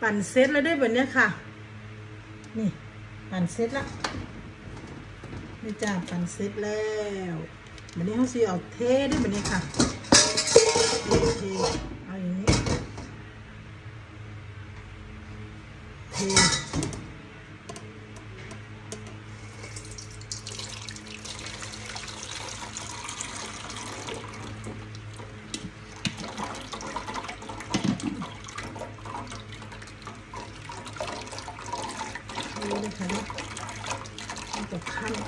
ปั่นเซตแล้วได้แบบนี้ค่ะนี่ปั่นเซตละนี่จ้าปั่นเซตแล้วแบบนี้เขาสิเอาเทได้แบบนี้ค่ะเทเอาอย่างนี้เทนี่เลยค่ะมันจะขั้น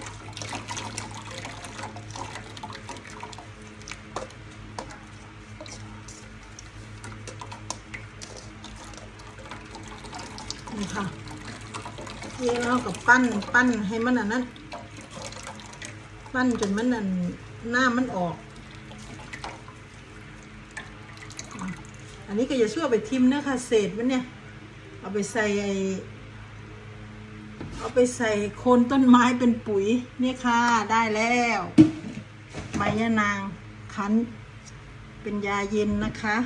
นี่ค่ะเยี่เรากับปั้นให้มันนั้นปั้นจนมันหน้ามันออกอันนี้ก็อย่าช่วยไปทิมนะค่ะเศษมันเนี่ยเอาไปใส่โคนต้นไม้เป็นปุ๋ยเนี่ยค่ะได้แล้วใบยะนางคั้นเป็นยาเย็นนะคะ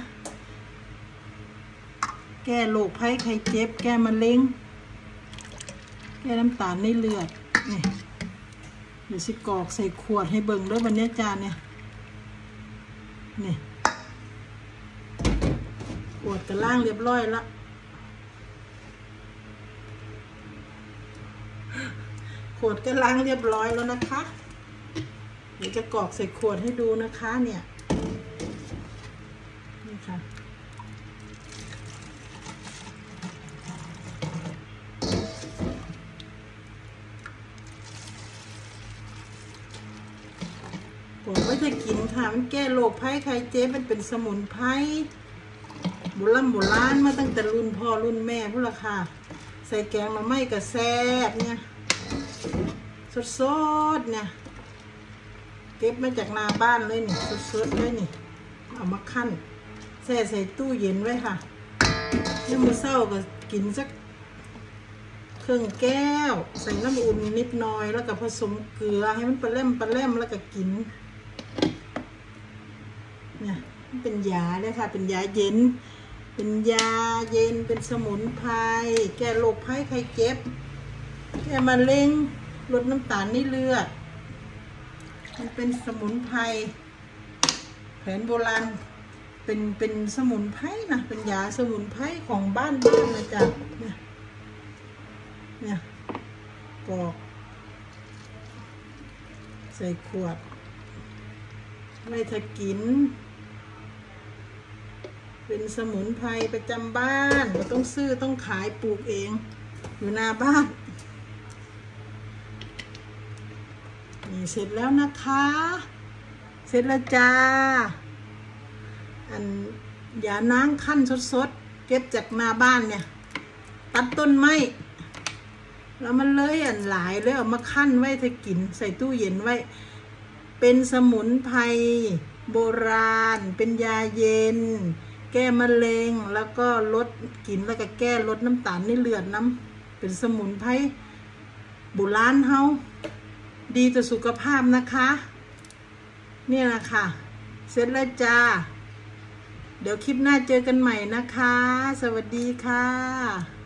แก้โรคภัยไข้เจ็บแก้มะเร็งแก้น้ำตาลในเลือดนี่เดี๋ยวสิกรอกใส่ขวดให้เบิ่งด้วยวันนี้จานเนี่ยนี่ขวดกระล่างเรียบร้อยละขวดก็ล้างเรียบร้อยแล้วนะคะเดี๋ยวจะกรอกใส่ขวดให้ดูนะคะเนี่ยนี่ค่ะผมไม่จะกินค่ะมันแก้โรคภัยไข้เจ็บมันเป็นสมุนไพรโบราณมาตั้งแต่รุ่นพ่อรุ่นแม่พวกเราค่ะใส่แกงมาไม่กระแซบเนี่ยสดเนี่ยเก็บมาจากนาบ้านเลยนี่สดเลยนี่เอามาคั่นแช่ใส่ตู้เย็นไว้ค่ะน้ำมือเศร้าก็กินสักครึ่งแก้วใส่น้ำอุ่นนิดหน่อยแล้วก็ผสมเกลือให้มันปลาเล่มแล้วก็กินเนี่ยเป็นยาเลยค่ะเป็นยาเย็นเป็นสมุนไพรแก้โรคภัยไข้เจ็บแก้มะเร็งลดน้ำตาลในเลือดมันเป็นสมุนไพรแผนโบราณเป็นสมุนไพรนะเป็นยาสมุนไพรของบ้านนะจ๊ะเนี่ยกรอกใส่ขวดไม่ถ้ากินเป็นสมุนไพรประจำบ้านเราต้องซื้อต้องขายปลูกเองอยู่หน้าบ้านนี่เสร็จแล้วนะคะเสร็จแล้วจ้าอย่าน้ำขั้นสดเก็บจากหน้าบ้านเนี่ยตัดต้นไม้แล้วมันเลยหลายเลยเอามาขั้นไว้ถ้ากินใส่ตู้เย็นไว้เป็นสมุนไพรโบราณเป็นยาเย็นแก้มะเร็งแล้วก็ลดกินแล้วก็แก้ลดน้ำตาลในเลือดน้ำเป็นสมุนไพรโบราณเฮาดีต่อสุขภาพนะคะเนี่ยนะคะเสร็จแล้วจ้าเดี๋ยวคลิปหน้าเจอกันใหม่นะคะสวัสดีค่ะ